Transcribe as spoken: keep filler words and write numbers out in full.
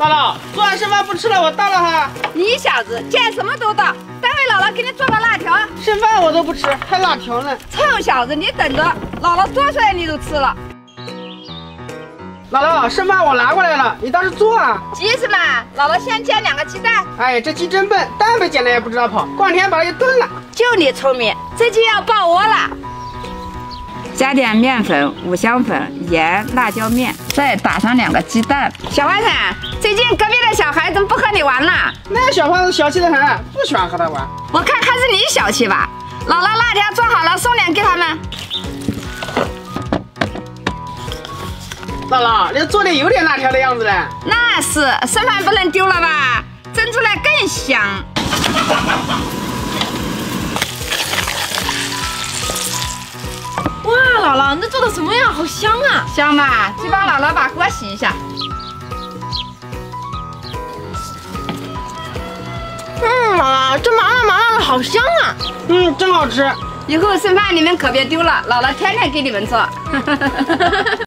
姥姥，做完剩饭不吃了，我倒了哈。 你小子见什么都倒，待会姥姥给你做了辣条， 剩饭我都不吃，还辣条呢。 臭小子，你等着，姥姥做出来你就吃了。 姥姥，剩饭我拿过来了，你倒是做啊。 急什么？姥姥先煎两个鸡蛋。 哎，这鸡真笨，蛋没捡了也不知道跑，过两天把它给炖了。 就你聪明，这鸡要爆窝了。加点面粉、五香粉、盐、辣椒面，再打上两个鸡蛋。小花生，最近隔壁的小孩怎么不和你玩了？ 那小胖子小气得很，不喜欢和他玩。 我看还是你小气吧。姥姥辣条做好了，送点给他们。 姥姥，你做的有点辣条的样子了。 那是，剩饭不能丢了吧？蒸出来更香。 哇，姥姥，那做的什么呀？好香啊！ 香嘛，去帮姥姥把锅洗一下。 嗯，姥姥，这麻辣麻辣的好香啊！ 嗯，真好吃。 以后剩饭你们可别丢了，姥姥天天给你们做。